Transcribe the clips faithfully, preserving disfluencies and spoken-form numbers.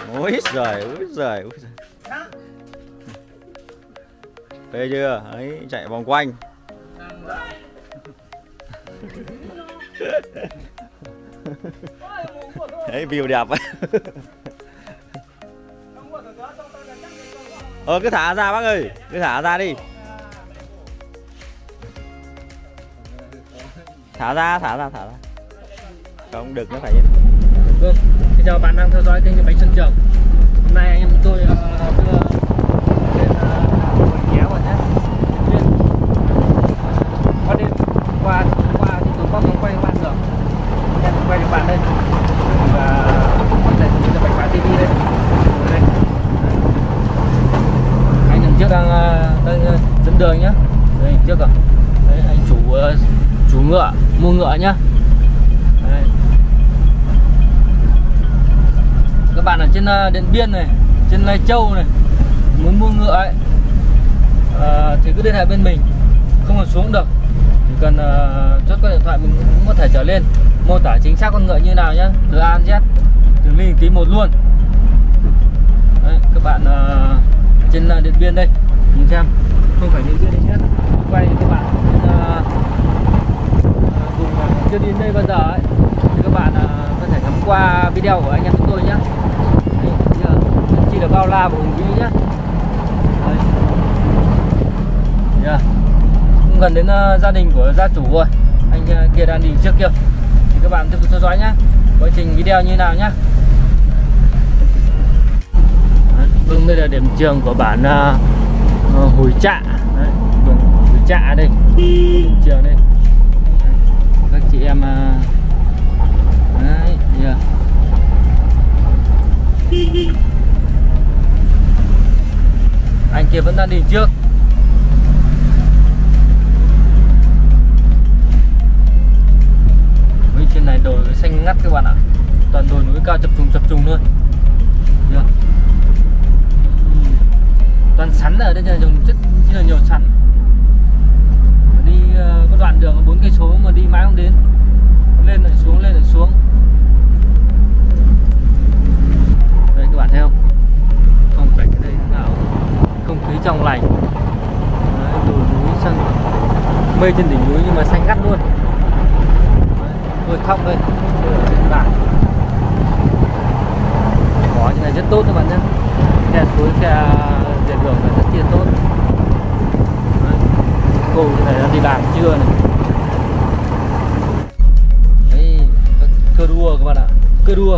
Ôi giời, ôi giời, ôi giời. Phê chưa? Đấy, chạy vòng quanh. Đấy, view đẹp ấy. Ờ, cứ thả ra bác ơi, cứ thả ra đi. Thả ra, thả ra, thả ra. Không được, nó phải như thế. Vâng, xin chào bạn đang theo dõi kênh Bánh Xuân Trường. Hôm nay anh em tôi uh, đưa lên uh, nhé bạn nhé. Qua đêm, qua qua thì tôi có muốn quay các bạn được. Em quay cho bạn đây. Và đây là Bánh Phá ti vi đây. Đây. Anh đằng trước đang uh, đang uh, dẫn đường nhá. Đây trước rồi. Đấy, anh chủ uh, chủ ngựa mua ngựa nhá. Đây. Các bạn ở trên uh, Điện Biên này, trên Lai Châu này, muốn mua ngựa ấy uh, thì cứ liên hệ bên mình, không còn xuống được, chỉ cần uh, chốt qua điện thoại mình cũng có thể trở lên, mô tả chính xác con ngựa như nào nhá, từ A đến Z, từng ly tí một luôn. Đấy, các bạn uh, trên uh, Điện Biên đây, nhìn xem, không phải Điện Biên đấy nhé, quay các bạn trên uh, vùng uh, chưa đi đến đây bao giờ ấy, thì các bạn uh, có thể ngắm qua video của anh em chúng tôi nhé. Chỉ là bao la và hùng vĩ nhé. Yeah. Cũng gần đến uh, gia đình của gia chủ rồi. Anh uh, kia đang đi trước kia. Thì các bạn tiếp tục theo dõi nhé. Quá trình video như nào nhé. Vâng, đây là điểm trường của bản uh, uh, Hùi Trạ. Đấy, đường Hùi Trạ đây. Điểm trường đây. Đấy. Các chị em uh... Đấy, yeah. Anh kia vẫn đang đi trước. Với trên này đồi xanh ngắt các bạn ạ. Toàn đồi núi cao chập trùng chập trùng luôn. Yeah. Toàn sắn ở đây là trồng rất là nhiều sắn. Đi uh, có đoạn đường bốn cây số mà đi mãi không đến. Lên lại xuống, lên lại xuống. Đây các bạn thấy không? Phong cảnh ở đây thế nào? Không khí trong lành. Đấy, đồi núi xanh, mây trên đỉnh núi nhưng mà xanh ngắt luôn. Tôi khóc đây, tôi ở trên bản. Có như này rất tốt các bạn nhé. Khe suối, khe dệt đường là rất là tốt. Đấy. Cô như này đang đi làm trưa này. Đấy, cơ đua các bạn ạ, cơ đua.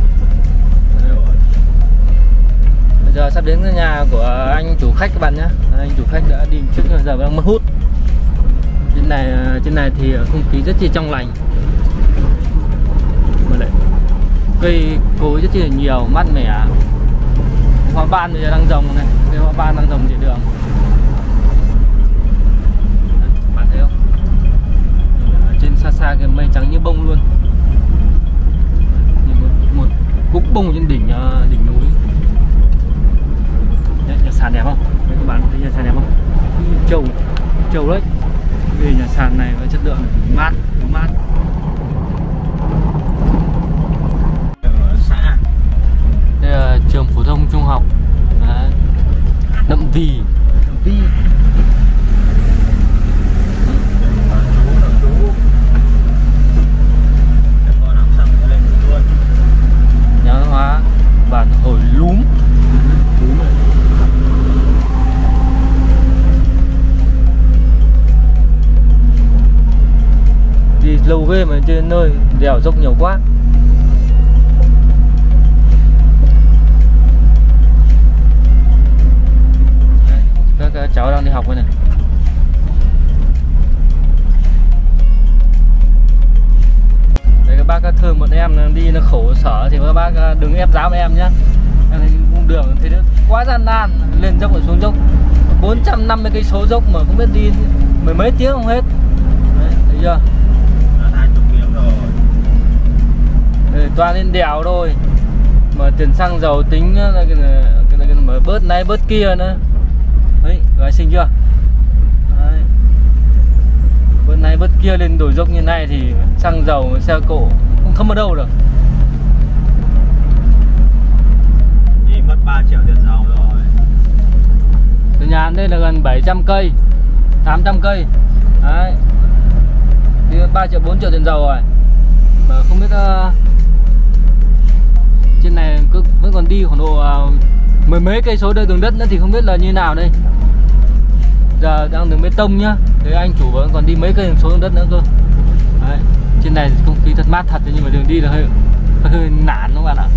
Giờ sắp đến nhà của anh chủ khách các bạn nhé. Anh chủ khách đã đi trước giờ đang mất hút. Trên này trên này thì không khí rất là trong lành. Mà lại cây cối rất là nhiều, mát mẻ. Hoa ban bây giờ đang rồng này, cây hoa ban đang rồng trên đường. Đấy, bạn thấy không? Trên xa xa cái mây trắng như bông luôn. Như một, một cúc bông trên đỉnh đỉnh núi. Nhà sàn đẹp không? Đấy, các bạn thấy nhà sàn đẹp không? Trầu, trầu đấy. Về nhà sàn này với chất lượng mát, mát. Ở xã. Đây là trường phổ thông trung học. Đấy. Nậm Vì. Nậm Vì. Nhà văn hóa bản Hồi Lúm. Đi lâu ghê mà trên nơi đèo dốc nhiều quá. Đấy, các cháu đang đi học đây này. Đấy, các bác các thương bọn em đi nó khổ sở thì các bác đừng ép giá bọn em nhé. Em thấy cung đường thấy nó quá gian nan, lên dốc và xuống dốc bốn trăm năm mươi cây số dốc mà không biết đi mười mấy tiếng không hết. Đấy, thấy chưa? Đấy, toàn lên đèo thôi mà tiền xăng dầu tính là cái này, cái này, mà bớt này bớt kia nữa. Đấy, gái xinh chưa? Đấy. Bớt này bớt kia lên đồi dốc như này thì xăng dầu xe cộ không thấm ở đâu được. đây là gần bảy trăm cây, tám trăm cây. Đấy. Thì ba triệu bốn triệu tiền dầu rồi. Mà không biết uh, trên này cứ vẫn còn đi khoảng độ uh, mười mấy cây số đường đất nữa thì không biết là như nào đây. Giờ đang đường bê tông nhá. Thế anh chủ vẫn còn đi mấy cây số đường đất nữa cơ. Đấy. Trên này không khí thật mát thật, nhưng mà đường đi là hơi hơi, hơi nản các bạn ạ.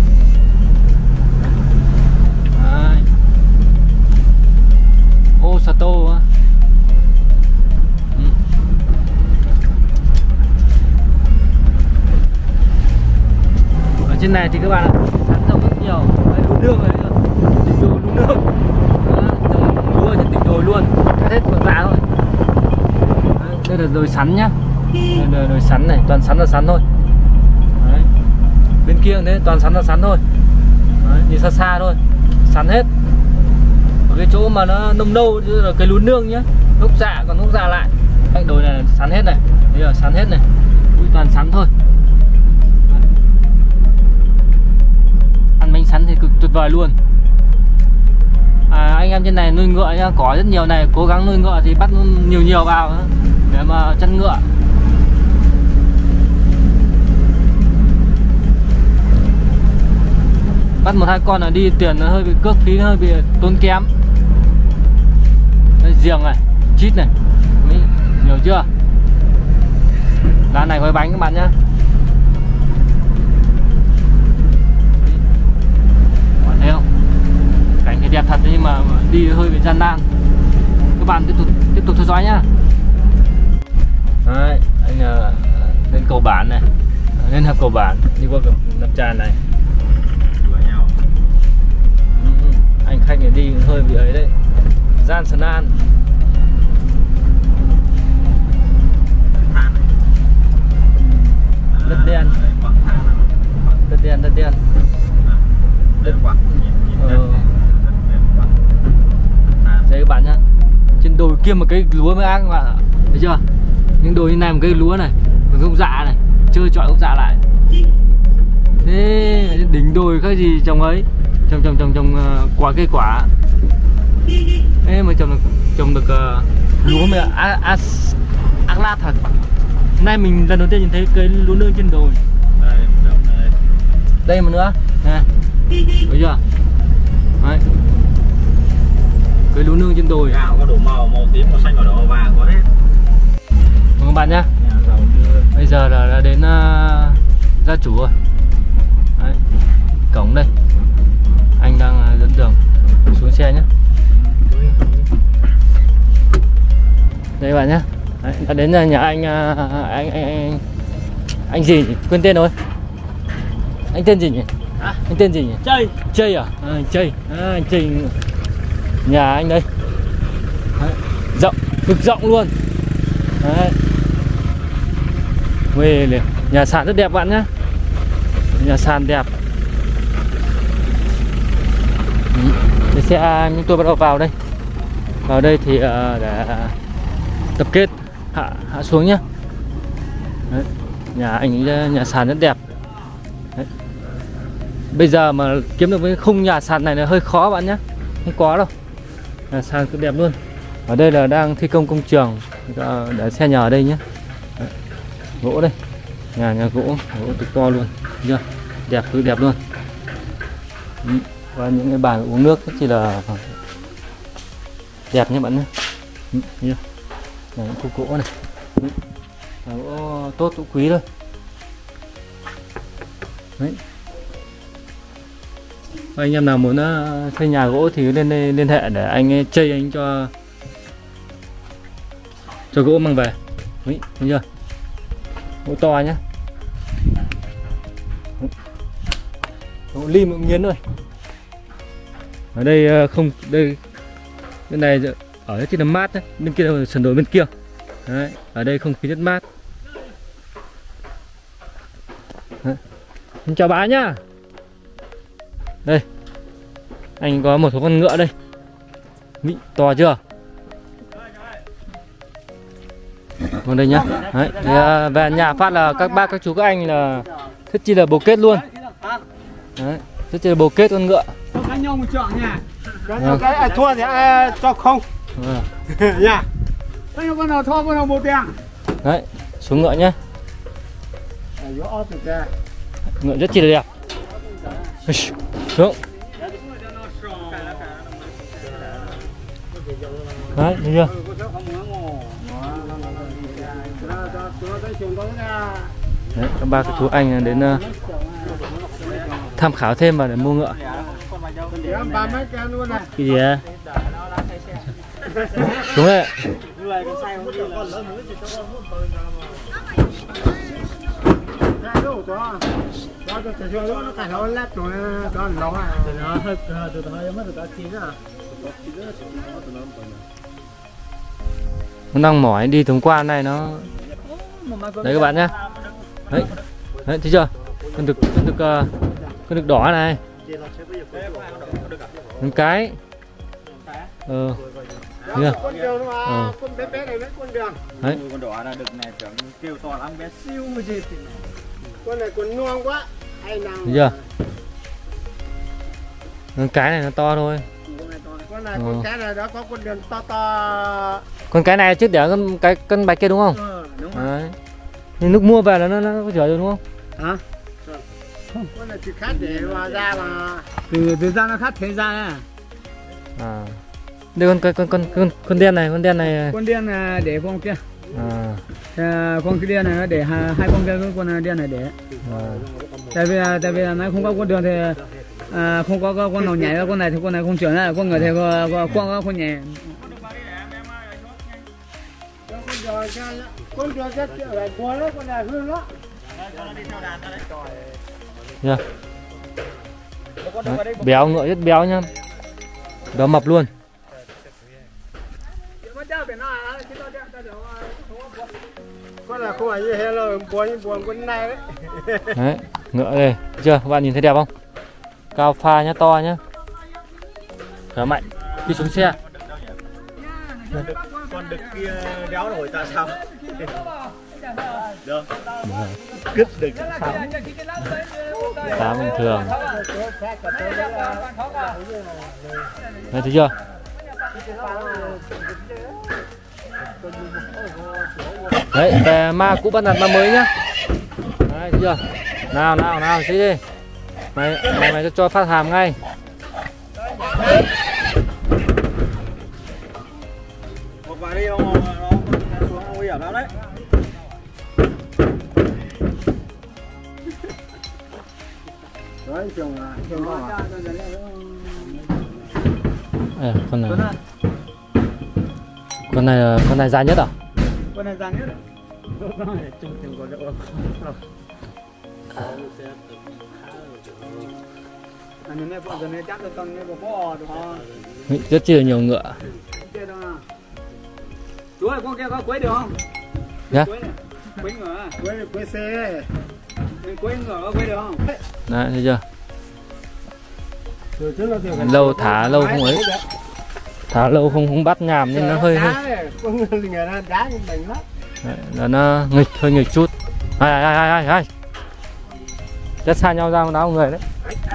Đấy. Osato á. Ừ. Ở trên này thì các bạn ạ, sắn rộng rất nhiều. Đấy, lúa nương này, đỉnh đồi lúa nương. Lúa ở trên đỉnh đồi luôn, cắt hết vườn dạ thôi. Đấy, đây là đồi sắn nhá. Đây là đồi sắn này, toàn sắn là sắn thôi. Đấy. Bên kia cũng thế, toàn sắn là sắn thôi. Đấy, nhìn xa xa thôi, sắn hết. Ở cái chỗ mà nó nông nâu là cái lúa nương nhá, gốc dạ còn gốc dạ lại. Cạnh đồi này là sắn hết này, đây là sắn hết này, ui toàn sắn thôi. Ăn bánh sắn thì cực tuyệt vời luôn. À, anh em trên này nuôi ngựa nhá, có rất nhiều này, cố gắng nuôi ngựa thì bắt nhiều nhiều vào để mà chăn ngựa. Bắt một hai con là đi tiền nó hơi bị cước phí, nó hơi bị tốn kém. Đây giềng này, chít này, Mỹ, nhiều chưa? Lá này gói bánh các bạn nhá. Bạn thấy không? Cảnh thì đẹp thật nhưng mà đi hơi bị gian nan. Các bạn tiếp tục tiếp tục theo dõi nhá. Đấy, anh uh, lên cầu bản này, lên hầm cầu bản, đi qua cầu Nậm Tràn này. Anh khách này đi hơi bị ấy đấy, gian sân an. Đất đen, đất đen, đất đen, đất quặng. Ờ. Đây các bạn nhá, trên đồi kia một cái lúa mới ác các bạn ạ, thấy chưa? Những đồi như này một cây lúa này, một gốc dạ này, chơi chọi gốc dạ lại. Thế đỉnh đồi khác gì trồng ấy, trồng trồng trồng trồng uh, quả cây quả. Thế mà trồng được trồng được uh, lúa mới ác ác lát thật. Hôm nay mình lần đầu tiên nhìn thấy cây lúa nương trên đồi. Đây, đây. Đây một nữa nè, thấy chưa? Đấy. Cây lúa nương trên đồi. Gạo có đủ màu, màu tím, màu xanh, màu đỏ, màu vàng có hết. Các bạn nhá. Bây giờ là đã đến uh, gia chủ rồi. Đấy. Cổng đây. Anh đang dẫn đường xuống xe nhé. Đây các bạn nhé. Đấy, đã đến nhà anh anh anh anh, anh gì nhỉ? Quên tên rồi. Anh tên gì nhỉ? À? Anh tên gì nhỉ? Chơi. Chơi à? À anh Chơi. À, anh Chơi. Nhà anh đây. Đấy. Rộng, cực rộng luôn. Đấy. Về liền. Nhà sàn rất đẹp bạn nhé. Nhà sàn đẹp. Cái xe chúng tôi bắt đầu vào đây. Vào đây thì uh, để tập kết hạ hạ xuống nhá. Đấy. Nhà anh nhà sàn rất đẹp. Đấy. Bây giờ mà kiếm được cái khung nhà sàn này là hơi khó bạn nhé, không có đâu. Nhà sàn cực đẹp luôn. Ở đây là đang thi công công trường, để xe nhà ở đây nhé. Đấy. Gỗ đây, nhà nhà gỗ, gỗ cực to luôn, thấy chưa? Đẹp cực đẹp luôn. Ừ. Và những cái bàn uống nước rất chỉ là đẹp nhé bạn nhé. Ừ. Thấy chưa? Này, những khu gỗ này. Ừ. Gỗ tốt, gỗ quý thôi. Đấy. Và anh em nào muốn uh, thuê nhà gỗ thì lên đây liên hệ để anh chơi anh cho cho gỗ mang về. Đấy, thấy chưa? Gỗ to nhá. Gỗ lim cũng nghiến rồi. Ở đây uh, không, đây bên này ở đây thì là mát đấy, bên kia là sườn đồi bên kia. Đấy, ở đây không khí rất mát. Đấy. Xin chào bác nhá. Đây, anh có một số con ngựa đây. Mỹ to chưa? Còn đây nhá. Đấy, thì, uh, về nhà phát là các bác các chú các anh là rất chi là bồ kết luôn. Đấy, rất chi là bồ kết con ngựa. Cho nhau một chọn nha. Cái, cái ai thua thì ai cho không. À. Dạ. Con nào thua con nào một tiền. Đấy, xuống ngựa nhá. Ngựa rất chi là đẹp. Xuống. Đấy, thấy chưa? Đấy, các ba cái chú anh đến uh, tham khảo thêm và để mua ngựa. Cái gì à? Xuống đây. Nó đang mỏi đi thông qua này nó. Đấy các bạn nhá. Đấy. Đấy thấy chưa? Con đực con đực uh, con đực đỏ này. Một cái. Ờ. Thấy chưa? Ờ. Đấy. Con đỏ là đực này tưởng kêu to lắm, bé siêu gì. Con này còn non quá. Thấy chưa? Con cái này nó to thôi. Con này con cái này đó có con đường to to. Con cái này trước để con cái cân bạch kia đúng không? Ừ, đúng rồi. Đấy. Nhưng lúc mua về là nó nó có chở rồi đúng không? Hả? Không. Con này chỉ khát để mà ra mà từ từ ra nó khát thế ra à. À. Đây con con con con con đen này, con đen này. Con đen là để con kia. À. À, con cái đen này nó để hai, hai con kia, con đen này để. À. Tại vì tại vì là nó không có con đường thì à, không có, có con nào nhảy ra, con này thì con này không chuyển ra, con người thì có, có, con có con nhảy. Con đường cái kiểu này cuốn đấy, con này hương đó. Yeah. Đấy, béo, ngựa rất béo nhá. Béo mập luôn. Con là không phải như thế là buồn buồn con này đấy. Đấy, ngựa đây, thấy chưa? Các bạn nhìn thấy đẹp không? Cao pha nhá, to nhá. Thở mạnh khi xuống xe. Con đực kia đéo nổi ta sao? Được. Cứt đực sao? Khá bình thường. Đấy, thấy chưa? Đấy, về ma cũ bắt nạt ma mới nhá. Đấy, thấy chưa? Nào, nào, nào, xí đi. Mày, mày, mày cho phát hàm ngay. Một vài đi ông nó xuống nguy hiểm lắm đấy. Đấy, chồng là chồng con à? À, con này. Con này con này dài nhất à? Con này dài nhất. Rất chi là nhiều ngựa. Chú ơi, con kia có quấy được không? Nhá. Quấy ngựa, quấy quấy xe. Quấy ngựa có quấy được không? Đấy, thấy chưa? Lâu thả lâu không ấy. Thả lâu không không bắt nhàm nên nó hơi hơi. Đấy, là nó nghịch hơi nghịch chút. Hai hai hai hai hai. Rất xa nhau ra đá người đấy.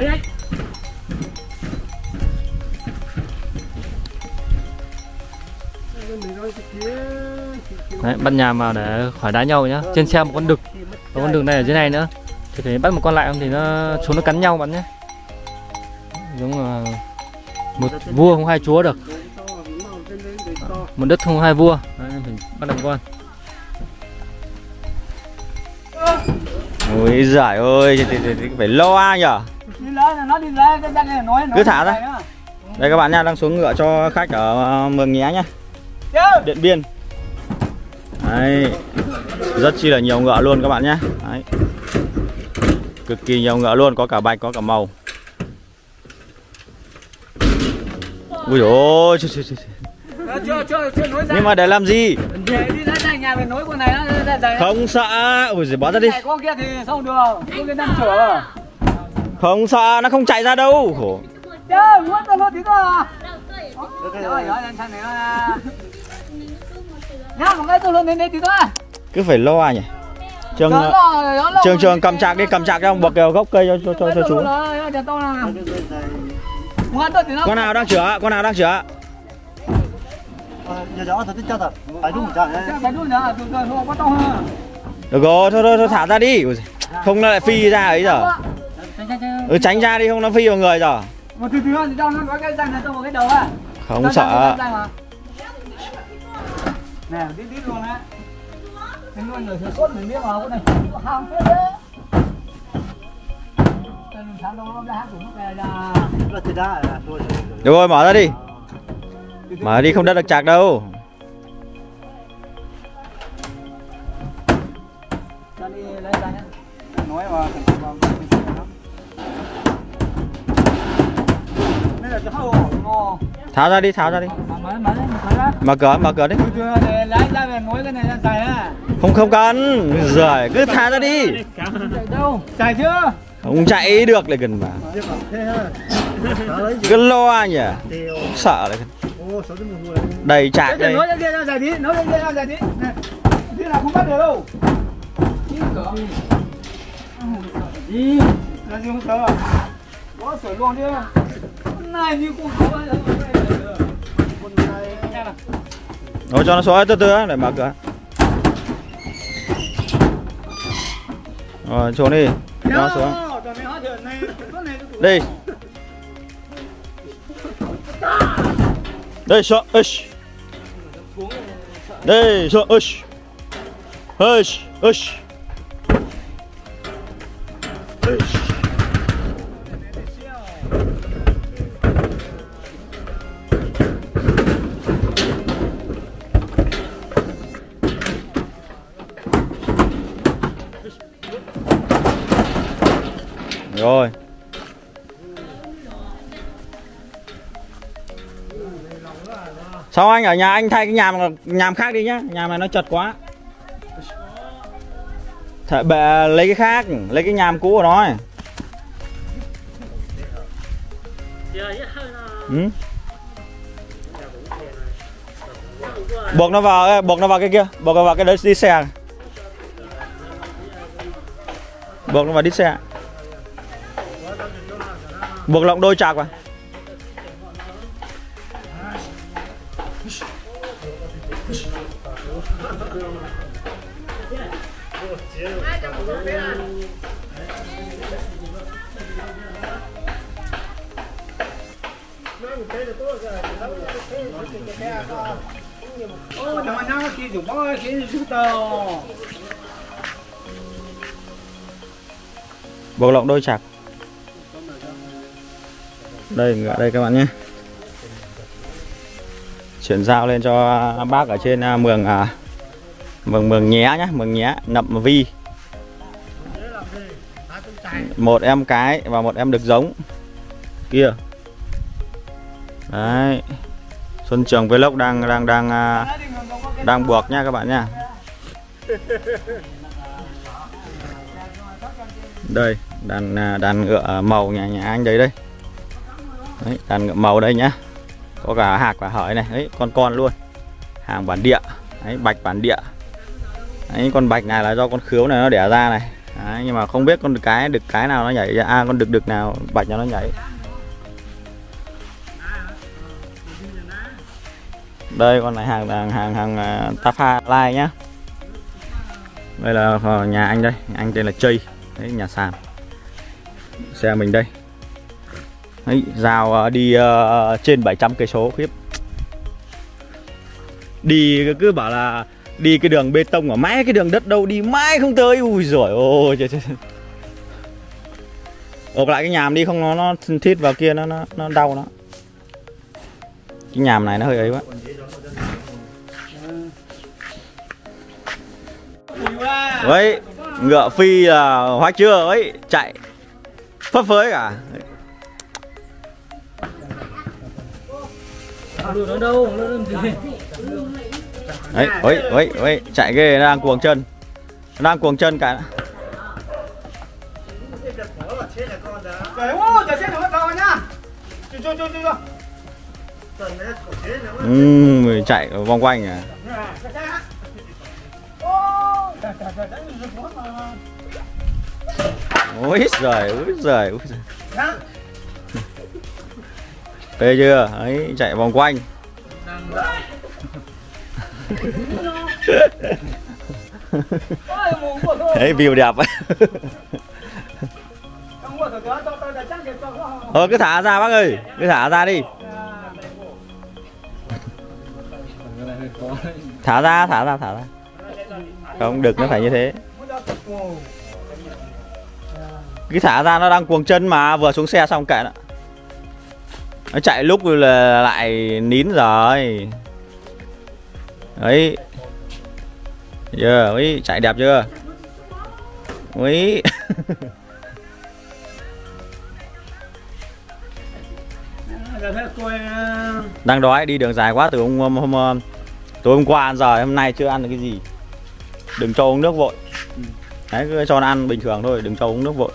Đấy, bắt nhàm vào để khỏi đá nhau nhá. Trên xe một con đực, và con đực này ở dưới này nữa. Thì phải bắt một con lại không thì nó chúng nó cắn nhau bạn nhé. Giống là một vua không hai chúa được. Một đất không hai vua. Đấy, phải bắt được con. Ôi giời ơi, thì, thì, thì phải lo nhở. Cứ thả ra. Đây các bạn nha, đang xuống ngựa cho khách ở Mường Nhé nhá. Điện Biên. Đấy. Rất chi là nhiều ngựa luôn các bạn nhé. Đấy. Cực kỳ nhiều ngựa luôn, có cả bạch, có cả màu. Ui dồi ôi, trời, trời, trời. Chưa, chưa, chưa nối ra. Nhưng mà để làm gì? Để đi ra nhà về nối con này nó ra. Không sợ. Ui giời, bỏ ra đi. Con kia thì không được. Con kia đang chở. Không sợ, nó không chạy ra đâu. Khổ. Chơi, muốn tôi luôn tí thôi. Rồi, rồi, thằng này nhá, một cái tôi luôn đến đây tí thôi. Cứ phải lo à nhỉ? Trường trường trường cầm chạc đi, cầm chạc cho buộc vào gốc cây cho cho cho, cho chú. Con nào đang chữa? Con nào đang chữa? Giờ gió thật tích chất à? Phải đúng chẳng đấy. Phải đúng nữa, từ từ nó có to hơn. Được rồi, thôi thôi, thôi thả ra đi. Không nó lại phi ra ấy giờ. Ừ, tránh ra đi, không nó phi vào người rồi. Một từ từ thì cho nó có cái răng này trong một cái đầu à. Không sợ. Nè, tí tí luôn á. Mình nuôi người sốt mình biết mà cái này có ham phết đấy. Mình thả đâu nó ra cũng về là. Là thì đã là thôi. Được rồi, mở ra đi. Mở đi không đất được chạc đâu. Cho đi lấy ra nhá. Nói mà vào đây là cái hậu ngò. Tháo ra đi, tháo ra đi. Mở mở mở ra. Mở cửa, mở cửa đi. Từ từ để lấy ra về nối cái này ra dài á. Không không cần. Rồi, cứ thả ra đi. Chạy đâu? Chạy chưa? Không chạy được lại gần mà. Cứ lo nhỉ. Sợ lại. Đầy chạc đây. Nói ra ra dài tí, nói ra ra dài tí. Này. Thế là không bắt được đâu. Đi. Là gì không sợ. Có sửa luôn đi. Này như con khó ấy. Rồi cho nó xuống từ từ để mở cửa. Rồi xuống đi. Cho nó xuống. Đi. Đây xuống. Đây xuống. Hush. Hush. Rồi. Sao anh ở nhà anh thay cái nhàm nhàm khác đi nhá, nhàm này nó chật quá. Thợ bệ lấy cái khác, lấy cái nhàm cũ của nó này. Ừ. Buộc nó vào, buộc nó vào cái kia, buộc nó vào cái đấy đi xe. Buộc nó vào đi xe. Buộc lộng đôi chạc vào. Ô, thằng anh nó khi dùng bó khi giúp tao. Buộc lộng đôi chạc. Đây ngựa đây các bạn nhé. Chuyển giao lên cho bác ở trên mường mường mường nhé nhá, mường nhé nậm vi. Một em cái và một em đực giống kia. Đấy. Xuân Trường Vlog đang đang đang đang buộc nha các bạn nha. Đây, đàn đàn ngựa màu nhà nhà anh đấy đây. Đấy, đàn ngựa màu đây nhá. Có cả hạc và hởi này, đấy, con con luôn. Hàng bản địa. Đấy, bạch bản địa. Đấy, con bạch này là do con khứu này nó đẻ ra này. Đấy, nhưng mà không biết con cái đực cái nào nó nhảy ra, à, con đực đực nào bạch nào nó nhảy. Đây con này hàng hàng hàng, hàng uh, Tafa Lai nhá. Đây là nhà anh đây, anh tên là Chây. Đấy, nhà sàn. Xe mình đây. Đấy, giao uh, đi uh, trên bảy trăm cây số khiếp. Đi cứ bảo là đi cái đường bê tông ở mãi cái đường đất đâu đi mãi không tới. Ui giời ôi trời trời. Ộp lại cái nhàm đi không nó nó thít vào kia nó nó nó đau nó. Cái nhàm này nó hơi ấy quá. Đấy, ngựa phi là hóa chưa ấy, chạy phấp phới cả. Đấy, ôi, ôi, ôi, chạy ghê, nó đang cuồng chân. Nó đang cuồng chân cả. Ừm, chạy vòng quanh à. Ôi giời, ôi giời, ôi giời. Phê chưa? Đấy, chạy vòng quanh. Đấy, view đẹp ấy. Thôi cứ thả ra bác ơi, cứ thả ra đi. Thả ra, thả ra, thả ra. Không, đực nó phải như thế. Cứ thả ra, nó đang cuồng chân mà, vừa xuống xe xong kệ nó. Nó chạy lúc là lại nín rồi. Đấy. Giờ, yeah, ấy, chạy đẹp chưa? Ấy. Đang đói, đi đường dài quá từ hôm, hôm, hôm tối hôm qua ăn giờ, hôm nay chưa ăn được cái gì. Đừng cho uống nước vội. Đấy, cứ cho nó ăn bình thường thôi, đừng cho uống nước vội.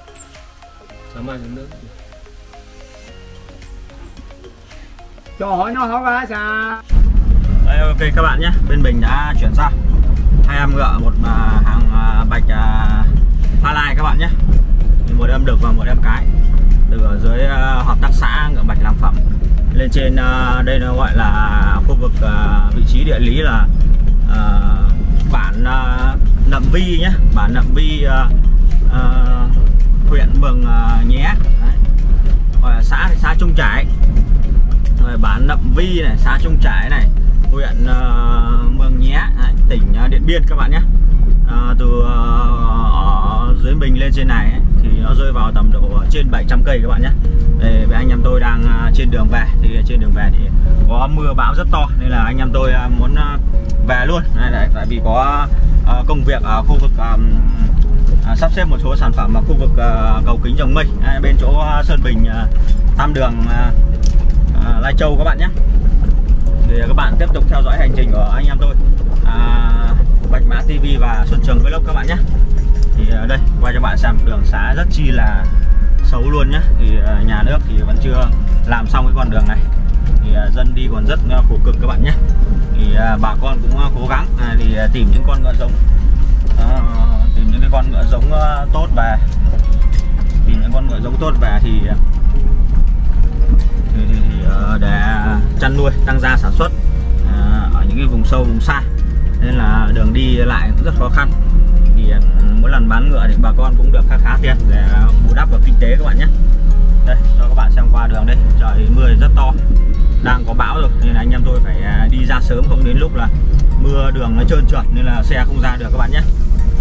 Cho hỏi nó hỏi ra sao? Đây, ok các bạn nhé, bên mình đã chuyển sang hai em ngựa, một uh, hàng uh, bạch uh, pha lai các bạn nhé. Một em đực và một em cái. Từ ở dưới uh, hợp tác xã ngựa bạch làm phẩm lên trên uh, đây nó gọi là khu vực uh, vị trí địa lý là uh, bản uh, Nậm Vi nhé, bản Nậm Vi uh, uh, huyện Mường uh, Nhé. Đấy. Gọi là xã thì xã Trung Trải. Rồi bản Nậm Vi này, xã Trung Trải này, huyện uh, Mường Nhé, đấy, tỉnh uh, Điện Biên các bạn nhé. Uh, từ uh, ở dưới mình lên trên này ấy, thì nó rơi vào tầm độ trên bảy trăm cây các bạn nhé. Đây, với anh em tôi đang uh, trên đường về, thì trên đường về thì có mưa bão rất to nên là anh em tôi uh, muốn uh, về luôn. Đây, đây, tại vì có uh, công việc ở khu vực um, uh, sắp xếp một số sản phẩm ở khu vực uh, cầu Kính Rồng Mây, uh, bên chỗ uh, Sơn Bình, uh, Tam Đường, uh, uh, Lai Châu các bạn nhé. Thì các bạn tiếp tục theo dõi hành trình của anh em tôi, à, Bạch Mã ti vi và Xuân Trường Vlog các bạn nhé. Thì ở đây quay cho bạn xem đường xá rất chi là xấu luôn nhé. Thì nhà nước thì vẫn chưa làm xong cái con đường này, thì dân đi còn rất khổ cực các bạn nhé. Thì bà con cũng cố gắng thì tìm những con ngựa giống, à, tìm những cái con ngựa giống tốt về, tìm những con ngựa giống tốt về thì Thì, thì, thì để chăn nuôi tăng gia sản xuất à, ở những cái vùng sâu vùng xa, nên là đường đi lại cũng rất khó khăn. Thì mỗi lần bán ngựa thì bà con cũng được khá khá tiền để bù đắp vào kinh tế các bạn nhé. Đây cho các bạn xem qua đường đây, trời mưa rất to, đang có bão rồi nên là anh em tôi phải đi ra sớm, không đến lúc là mưa đường nó trơn trượt nên là xe không ra được các bạn nhé.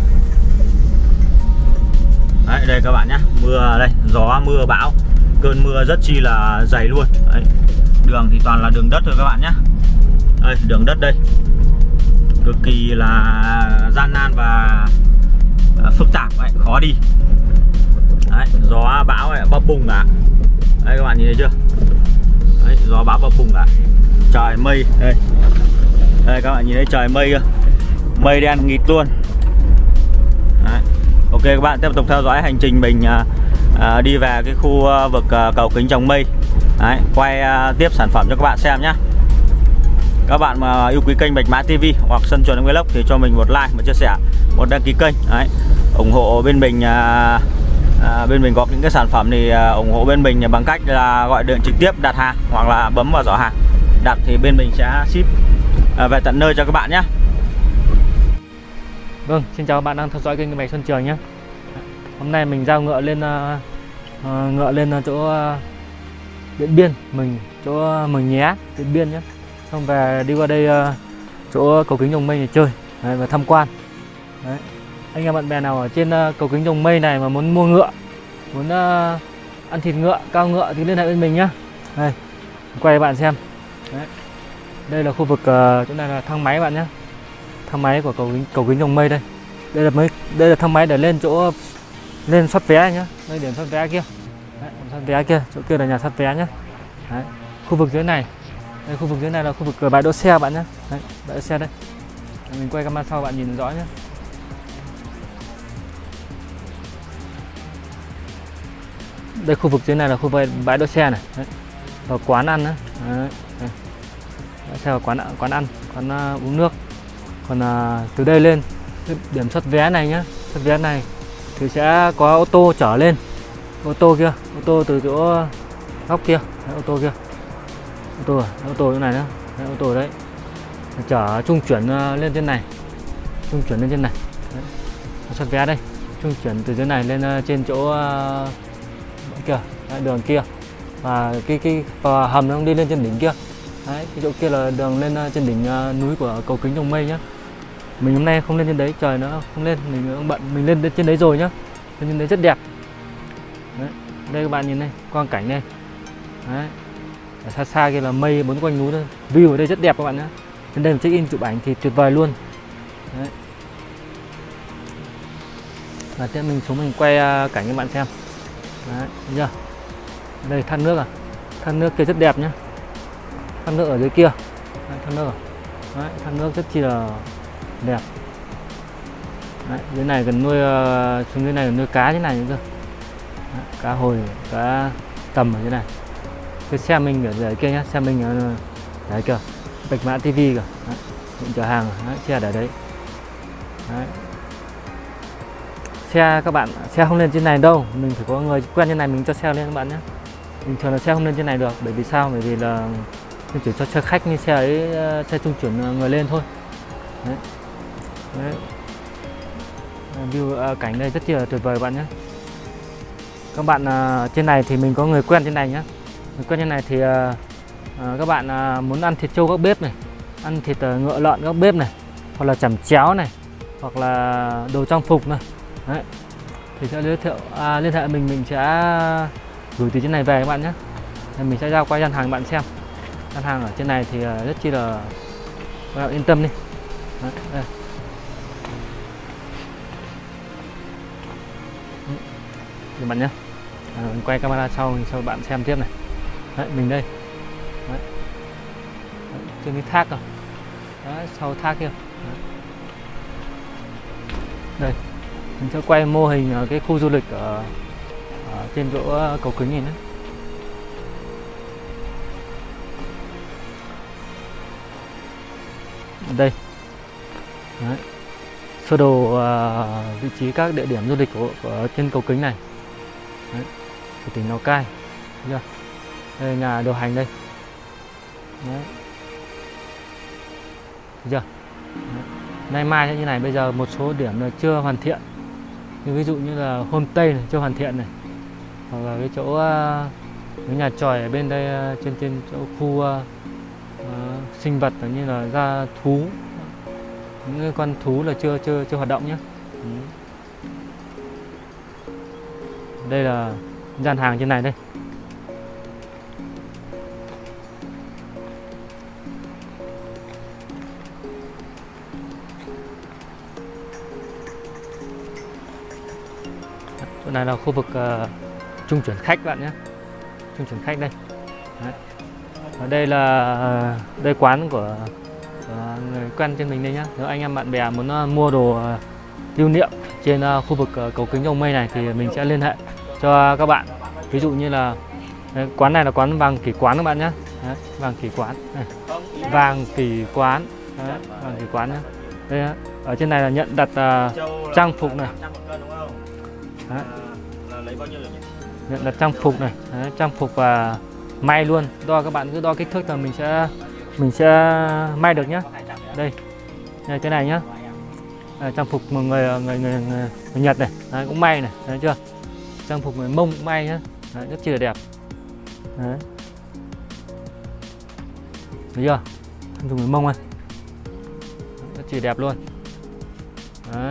Đấy, đây các bạn nhé, mưa đây, gió mưa bão, cơn mưa rất chi là dày luôn. Đấy. Đường thì toàn là đường đất thôi các bạn nhé. Đây, đường đất đây cực kỳ là gian nan và phức tạp, đấy, khó đi. Đấy, gió bão này bập bùng cả. Đây các bạn nhìn thấy chưa? Đấy, gió bão bập bùng cả. Trời mây đây. Đây các bạn nhìn thấy trời mây chưa? Mây đen nghịt luôn. Đấy. Ok các bạn tiếp tục theo dõi hành trình mình À, đi về cái khu uh, vực uh, cầu Kính Rồng Mây. Đấy, quay uh, tiếp sản phẩm cho các bạn xem nhé. Các bạn mà yêu quý kênh Bạch Mã ti vi hoặc Xuân Trường Vlog thì cho mình một like, một chia sẻ, một đăng ký kênh. Đấy, ủng hộ bên mình. uh, uh, Bên mình có những cái sản phẩm thì uh, ủng hộ bên mình bằng cách là gọi điện trực tiếp đặt hàng hoặc là bấm vào giỏ hàng đặt, thì bên mình sẽ ship uh, về tận nơi cho các bạn nhé. Vâng, xin chào các bạn đang theo dõi kênh Bạch Xuân Trường nhé. Hôm nay mình giao ngựa lên uh, uh, ngựa lên uh, chỗ uh, Điện Biên, mình chỗ uh, Mường Nhé, Điện Biên nhé. Xong về đi qua đây uh, chỗ cầu Kính Rồng Mây này chơi. Đấy, và tham quan. Đấy. Anh em bạn bè nào ở trên uh, cầu Kính Rồng Mây này mà muốn mua ngựa, muốn uh, ăn thịt ngựa, cao ngựa thì liên hệ bên mình nhá. Đây, quay cho bạn xem. Đấy. Đây là khu vực uh, chỗ này là thang máy bạn nhé. Thang máy của cầu Kính, cầu Kính Rồng Mây đây. Đây là mấy đây là thang máy để lên chỗ lên soát vé nhá. Đây điểm soát vé kia. Đấy, điểm soát vé kia, chỗ kia là nhà soát vé nhá. Đấy, khu vực dưới này. Đây, khu vực dưới này là khu vực bãi đỗ xe bạn nhé. Đấy, bãi đỗ xe đây. Đấy, mình quay camera sau bạn nhìn rõ nhé. Đây khu vực dưới này là khu vực bãi đỗ xe này. Đấy. Và quán ăn nữa. Đấy. Đấy. Bãi xe và quán quán ăn, quán uh, uống nước. Còn uh, từ đây lên điểm soát vé này nhá, soát vé này thì sẽ có ô tô chở lên, ô tô kia, ô tô từ chỗ góc kia, đấy, ô tô kia, ô tô, ô tô chỗ này nữa, đấy, ô tô đấy, chở trung chuyển lên trên này, trung chuyển lên trên này. Đấy. Xuất vé đây, trung chuyển từ dưới này lên trên chỗ uh, kia, đấy, đường kia, và cái cái và hầm nó đi lên trên đỉnh kia. Đấy, cái chỗ kia là đường lên trên đỉnh uh, núi của cầu Kính Rồng Mây nhá. Mình hôm nay không lên trên đấy, trời nó không lên, mình cũng bận, mình lên trên đấy rồi nhá. Lên trên đấy rất đẹp. Đấy, đây các bạn nhìn đây, quang cảnh đây. Đấy. Ở xa xa kia là mây bốn quanh núi thôi. View ở đây rất đẹp các bạn nhé. Trên đây mình check in chụp ảnh thì tuyệt vời luôn. Đấy. Và tiếp mình xuống mình quay cảnh các bạn xem. Đấy, thấy chưa? Đây thác nước à. Thác nước kia rất đẹp nhá. Thác nước ở dưới kia. Đấy, thác nước à. Đấy, thác nước rất chi là đẹp. Đấy, dưới này gần nuôi xuống dưới này gần nuôi cá thế này nữa cơ. Đấy, cá hồi, cá tầm ở dưới này. Cái xe mình ở dưới kia nhá, xe mình ở đấy kìa, Bạch Mã ti vi kìa. Đấy, những chở hàng, đấy, xe để đấy. Đấy. Xe các bạn, xe không lên trên này đâu, mình phải có người quen trên này mình cho xe lên các bạn nhé. Bình thường là xe không lên trên này được, bởi vì sao? Bởi vì là mình chỉ cho xe khách như xe ấy, xe trung chuyển người lên thôi. Đấy. Đấy. View uh, cảnh đây rất là tuyệt vời các bạn nhé. Các bạn uh, trên này thì mình có người quen trên này nhé. Người quen trên này thì uh, uh, các bạn uh, muốn ăn thịt trâu các bếp này, ăn thịt uh, ngựa lợn các bếp này, hoặc là chẩm cháo này, hoặc là đồ trang phục này. Đấy. Thì sẽ giới thiệu à, liên hệ mình mình sẽ gửi từ trên này về các bạn nhé. Thì mình sẽ giao qua gian hàng các bạn xem. Gian hàng ở trên này thì uh, rất chi là các bạn yên tâm đi. Đấy, đây. Các bạn nhé, à, mình quay camera sau mình cho bạn xem tiếp này. Đấy, mình đây. Đấy. Đấy, trên cái thác rồi. Đấy, sau thác kia. Đấy. Đây, mình sẽ quay mô hình ở cái khu du lịch ở, ở trên chỗ cầu Kính này nữa. Đây. Đấy. Sơ đồ uh, vị trí các địa điểm du lịch của, của trên cầu Kính này. Đấy. Của tỉnh Lào Cai. Thấy chưa? Đây là nhà điều hành đây. Đấy. Thấy chưa? Đấy. Nay mai như này, bây giờ một số điểm là chưa hoàn thiện. Như ví dụ như là homestay này chưa hoàn thiện này. Hoặc là cái chỗ uh, cái nhà chòi ở bên đây uh, trên trên chỗ khu uh, uh, sinh vật như là ra thú. Những con thú là chưa chưa chưa hoạt động nhé. Ừ. Đây là gian hàng trên này đây. Chỗ này là khu vực uh, trung chuyển khách các bạn nhé. Trung chuyển khách đây. Đấy. Ở đây là uh, đây quán của uh, người quen trên mình đây nhá. Nếu anh em bạn bè muốn uh, mua đồ uh, lưu niệm trên uh, khu vực uh, cầu Kính Rồng Mây này thì mình sẽ liên hệ cho các bạn. Ví dụ như là đấy, quán này là quán Vàng Kỷ Quán các bạn nhé. Đấy, Vàng Kỷ Quán này. Vàng Kỷ Quán. Đấy, Vàng Kỷ Quán nhé. Đây, ở trên này là nhận đặt uh, trang phục này. Đấy. Nhận đặt trang phục này. Đấy, trang phục và may luôn. Đo các bạn cứ đo kích thước là mình sẽ mình sẽ may được nhá. Đây. Đây cái này nhá. Đây, trang phục người người người, người, người, người Nhật này. Đấy, cũng may này, thấy chưa? Trang phục người Mông cũng may nhá. Đấy, rất chi là đẹp. Đấy. Thấy chưa? Trang phục người Mông này. Rất chi là đẹp luôn. Đấy.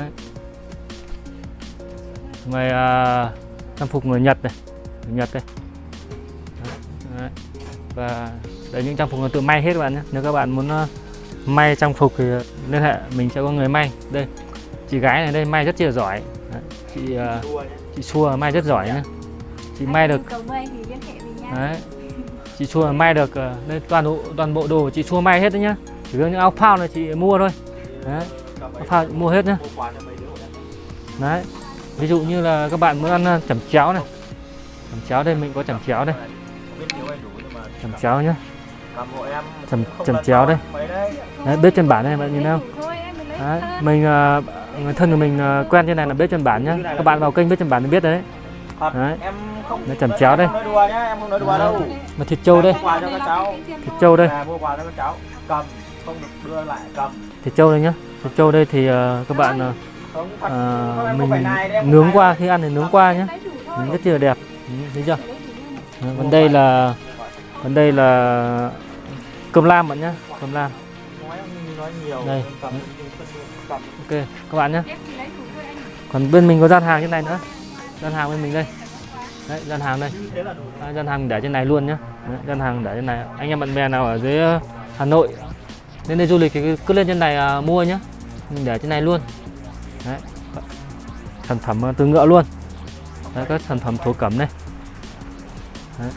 Người uh, trang phục người Nhật này, người Nhật đây. Đấy. Và đấy, những trang phục người tự may hết các bạn nhé. Nếu các bạn muốn uh, may trang phục thì liên hệ mình sẽ có người may. Đây, chị gái này đây may rất là giỏi. Đấy. Chị uh, chị Xua may rất giỏi nhé. Chị may được. Đấy. Chị Xua may được uh, đây toàn bộ toàn bộ đồ chị Xua may hết đấy nhá. Chỉ có những áo phao này chị mua thôi. Đấy. Áo phao chị mua hết nhá. Đấy. Ví dụ như là các bạn muốn ăn chẩm cháo này. Chẩm cháo đây mình có chẩm cháo đây. Chẩm cháo nhá. Chẩm chẩm cháo đây. Đấy, bếp chân bản đây bạn nhìn thấy không? Đấy, mình uh, người thân của mình uh, quen trên này là bếp chân bản nhá. Các bạn vào kênh bếp chân bản thì biết đấy. Đấy. Nó chẩm cháo đây. Mà thịt trâu đây. Thịt trâu đây. không được đưa lại cầm. Thịt trâu đây nhá. Thịt trâu đây thì uh, các bạn uh, Không, thật, uh, mình phải này, đem nướng này. qua, khi ăn thì nướng qua nhá. Rất là đẹp. Ừ, thấy chưa? Còn đây là còn đây là cơm lam bạn nhá, cơm lam. Nói, nói nhiều. Đây. Cầm, cầm. Ok các bạn nhé. Còn bên mình có gian hàng trên này nữa, gian hàng bên mình đây. Đấy, gian hàng đây. Đấy, gian hàng để trên này luôn nhá. Đấy, gian hàng để trên này. Anh em bạn bè nào ở dưới Hà Nội đến đây du lịch thì cứ lên trên này uh, mua nhá. Mình để trên này luôn. Đấy. Sản phẩm từ ngựa luôn. Đấy, các sản phẩm thổ cẩm đây. Đấy.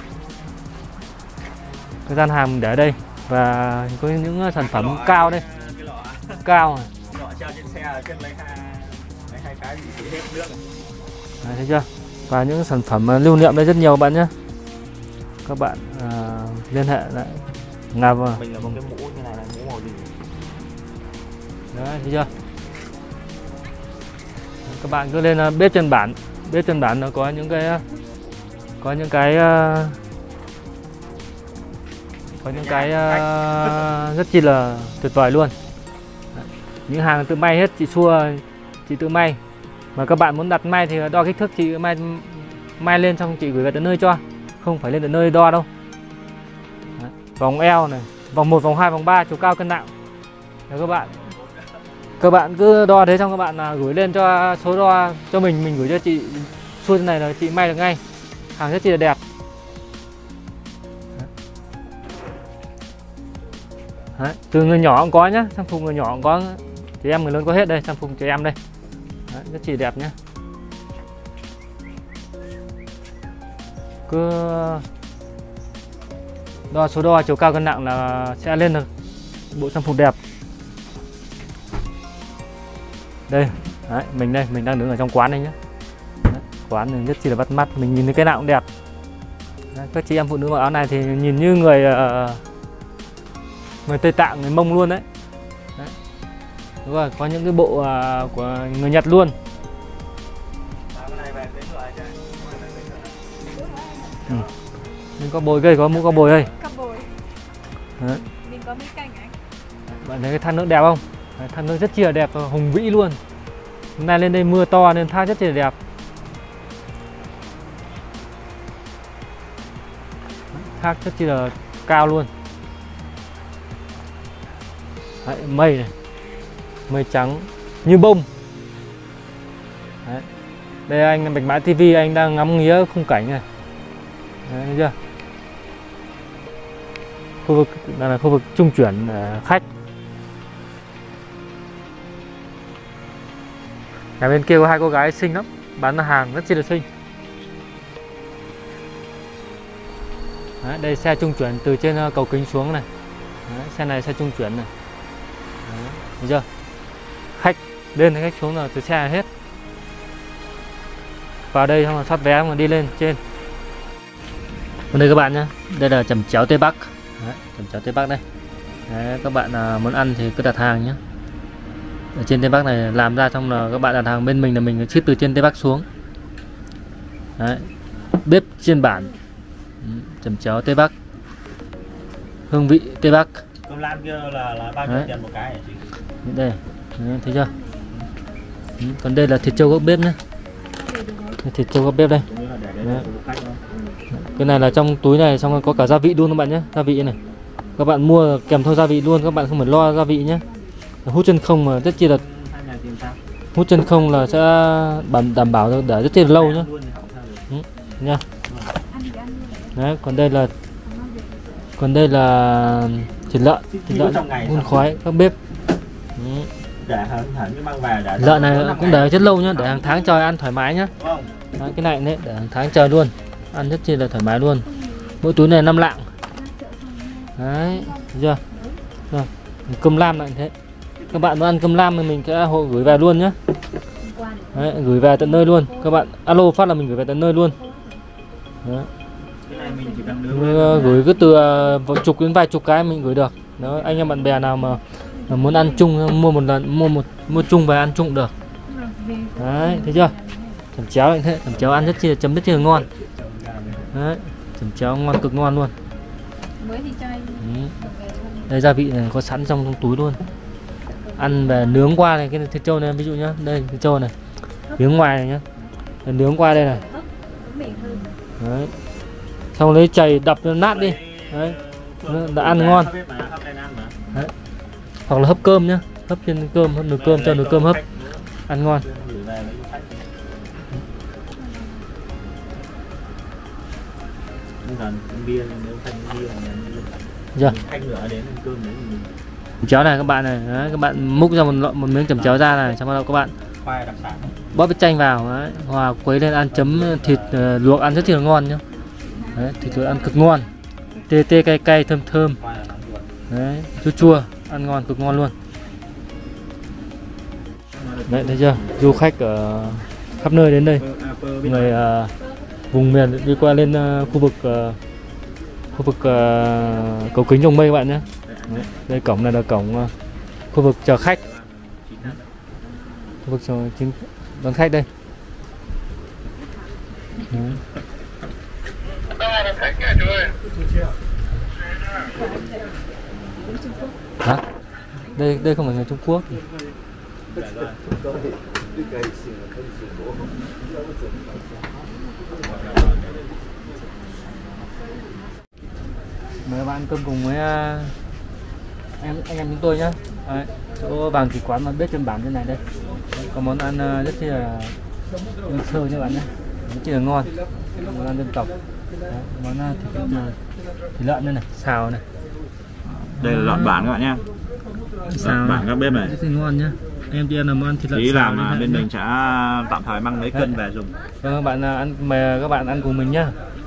Cái gian hàng mình để đây và có những sản phẩm cao đây. Cao này. Lọ treo trên xe trên lấy hai lấy hai cái bị hết nước. Đấy, thấy chưa? Và những sản phẩm lưu niệm đây rất nhiều bạn nhé. Các bạn uh, liên hệ lại ngà vào. Mình là một cái mũ như này là mũ màu gì? Đấy, thấy chưa? Các bạn cứ lên uh, bếp trên bản, bếp trên bản nó có những cái uh, có những cái uh, có những cái uh, rất chi là tuyệt vời luôn. Đấy. Những hàng tự may hết, chị xua chị tự may. Mà các bạn muốn đặt may thì đo kích thước chị may may lên xong chị gửi về tận nơi cho, không phải lên tận nơi đo đâu. Đấy. Vòng eo này, vòng một, vòng hai, vòng ba, chiều cao cân nặng. Đấy, các bạn các bạn cứ đo thế xong các bạn là gửi lên cho số đo cho mình, mình gửi cho chị xua trên này là chị may được ngay. Hàng rất chi là đẹp. Đấy. Từ người nhỏ cũng có nhá, trang phục người nhỏ cũng có, trẻ em người lớn có hết đây, trang phục trẻ em đây. Đấy, rất chi đẹp nhá. Cứ đo số đo chiều cao cân nặng là sẽ lên được bộ trang phục đẹp. Đây, đấy, mình đây, mình đang đứng ở trong quán đây nhá. Đấy, quán này rất chi là bắt mắt, mình nhìn thấy cái nào cũng đẹp. Đấy, các chị em phụ nữ mặc áo này thì nhìn như người uh, người Tây Tạng, người Mông luôn đấy. Đấy. Đúng rồi, có những cái bộ uh, của người Nhật luôn. Ừ. Mình có bồi cây, có mũ có bồi đây. Có bồi. Đấy. Mình có mấy cành ấy. Bạn thấy cái thác nước đẹp không? Đấy, thác nước rất chi là đẹp và hùng vĩ luôn. Hôm nay lên đây mưa to nên thác rất chi là đẹp. Thác rất chi là cao luôn. Đấy, mây này, mây trắng như bông. Đấy. Đây anh Bạch Mã ti vi, anh đang ngắm nghía khung cảnh này. Đấy, thấy chưa? Khu vực đây là khu vực trung chuyển uh, khách. Nhà bên kia có hai cô gái xinh lắm, bán hàng rất chi là xinh. Đấy, đây xe trung chuyển từ trên uh, cầu Kính xuống này. Đấy, xe này xe trung chuyển này. Đấy, thấy chưa? Khách lên thì khách xuống là từ xe hết. Vào đây xong là soát vé mà đi lên trên. Còn đây các bạn nhé, đây là chẩm chéo Tây Bắc. Đấy, chẩm chéo Tây Bắc đây. Đấy, các bạn à, muốn ăn thì cứ đặt hàng nhé. Ở trên Tây Bắc này làm ra xong là các bạn đặt hàng bên mình là mình ship từ trên Tây Bắc xuống. Đấy, bếp trên bản. Chẩm chéo Tây Bắc, hương vị Tây Bắc. Cơm lam kia là là bao nhiêu tiền một cái hả chị? Đây, đấy, thấy chưa? Còn đây là thịt trâu gốc bếp nhé. Thịt trâu gốc bếp đây. Đấy. Cái này là trong túi này xong rồi có cả gia vị luôn các bạn nhé, gia vị này. Các bạn mua kèm theo gia vị luôn, các bạn không phải lo gia vị nhé. Hút chân không mà rất chi là hút chân không là sẽ đảm đảm bảo để rất chi là lâu nhé. Ừ, nha. Đấy, còn đây là còn đây là thịt lợn, thịt lợn hun khói các bếp. Ừ. Để hẳn như mang về để lợn này cũng để rất lâu nhá, để hàng tháng trời ăn thoải mái nhá. Đấy, cái này đấy để hàng tháng trời luôn, ăn rất chi là thoải mái luôn. Mỗi túi này năm lạng. Đấy, thấy chưa? Rồi, cơm lam lại thế. Các bạn muốn ăn cơm lam thì mình sẽ hộ gửi về luôn nhá. Đấy, gửi về tận nơi luôn. Các bạn alo phát là mình gửi về tận nơi luôn. Đấy. Gửi cứ từ vài chục đến vài chục cái mình gửi được. Đó, anh em bạn bè nào mà, mà muốn ăn chung mua một lần mua một mua chung về ăn chung được. Đấy, thấy chưa? Chẩm chéo lại thế, chẩm chéo ăn rất chi là chấm rất chi là ngon. Đấy, chẩm chéo ngon cực ngon luôn. Mới thì chay. Ừ. Đây gia vị này có sẵn trong, trong túi luôn. Ăn về nướng qua này cái thịt trâu này, ví dụ nhá, đây thịt trâu này, miếng ngoài này nhá, để nướng qua đây này. Đấy. Xong lấy chày đập nó nát đi. Đấy. Đã ăn ngon. Đấy. Hoặc là hấp cơm nhá, hấp trên cơm, hấp nồi cơm cho nồi cơm hấp, ăn ngon. Giờ chéo này các bạn này, đấy, các bạn múc ra một một miếng chấm chéo ra này, xong rồi các bạn bóp cái chanh vào, đấy, hòa quấy lên ăn chấm thịt uh, luộc ăn rất là ngon nhá. Đấy, thịt luộc ăn cực ngon, tê tê cay cay thơm thơm, đấy, chua chua, ăn ngon cực ngon luôn. Đấy, thấy chưa, du khách ở khắp nơi đến đây, người uh, vùng miền đi qua lên uh, khu vực uh, khu vực uh, cầu kính Rồng Mây các bạn nhé. Đấy, đây cổng này là cổng uh, khu vực chờ khách, khu vực chờ chính đón khách đây. Đấy. Hả? Đây đây không phải người Trung Quốc. Mời các bạn ăn cơm cùng với uh, em anh em chúng tôi nhé. Đấy, chỗ Vàng Thủy Quán mà bếp trên bản trên này đây. Đấy, có món ăn uh, rất là đơn sơ nha bạn nhé, rất là ngon, món ăn dân tộc. Đấy, món uh, thịt, uh, thịt lợn đây này, xào này. Đây là lợn bản các bạn nhé. Lợn bản các bếp này rất là ngon nhá. Em chị ăn là món thịt lợn tí xào làm bên mình sẽ tạm thời mang mấy cân về dùng. Vâng, các bạn ăn mời các bạn ăn cùng mình nhá.